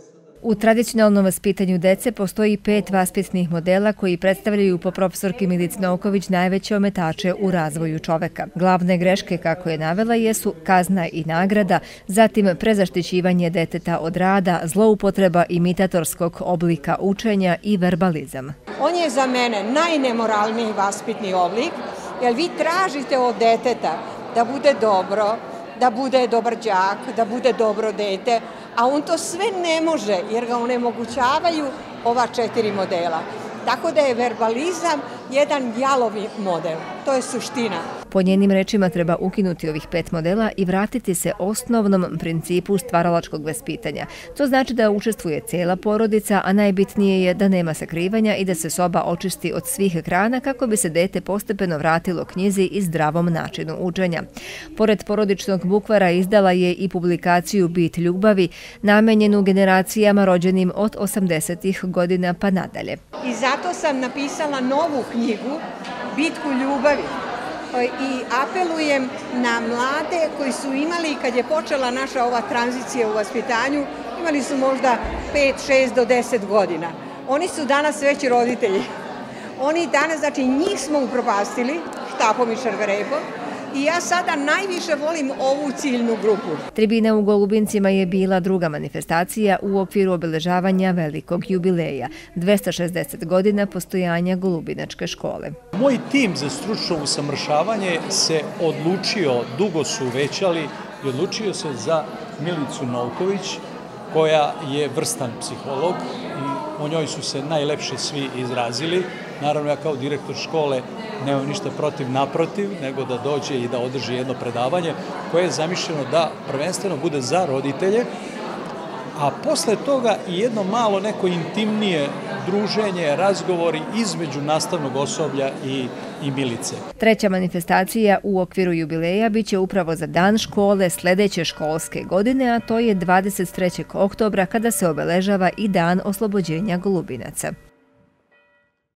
U tradicionalnom vaspitanju dece postoji 5 vaspitnih modela koji predstavljaju po profesorki Milici Novković najveće ometače u razvoju čoveka. Glavne greške, kako je navela, jesu kazna i nagrada, zatim prezaštićivanje deteta od rada, zloupotreba imitatorskog oblika učenja i verbalizam. On je za mene najnemoralniji vaspitni oblik, jer vi tražite od deteta da bude dobro, da bude dobar đak, da bude dobro dete, a on to sve ne može jer ga onemogućavaju ova 4 modela. Tako da je verbalizam jedan jalovi model. To je suština. Po njenim rečima treba ukinuti ovih 5 modela i vratiti se osnovnom principu stvaralačkog vaspitanja. To znači da učestvuje cijela porodica, a najbitnije je da nema sakrivanja i da se soba očisti od svih ekrana kako bi se dete postepeno vratilo knjizi i zdravom načinu učenja. Pored porodičnog bukvara izdala je i publikaciju Bit ljubavi, namenjenu generacijama rođenim od 80-ih godina pa nadalje. I zato sam napisala novu knjigu Bitku ljubavi i apelujem na mlade koji su imali, kad je počela naša ova tranzicija u vaspitanju, imali su možda 5, 6 do 10 godina. Oni su danas već roditelji. Oni danas, znači njih smo upropastili štapom i šargarepom, i ja sada najviše volim ovu ciljnu grupu. Tribina u Golubincima je bila druga manifestacija u okviru obeležavanja velikog jubileja, 260 godina postojanja Golubinačke škole. Moj tim za stručno usavršavanje se odlučio, dugo su većali i odlučio se za Milicu Novković, koja je vrstan psiholog i o njoj su se najlepše svi izrazili. Naravno, ja kao direktor škole nemam ništa protiv, naprotiv, nego da dođe i da održi jedno predavanje koje je zamišljeno da prvenstveno bude za roditelje, a posle toga i jedno malo neko intimnije druženje, razgovori između nastavnog osoblja i Milice. Treća manifestacija u okviru jubileja biće upravo za dan škole sledeće školske godine, a to je 23. oktobra kada se obeležava i dan oslobođenja Golubinaca.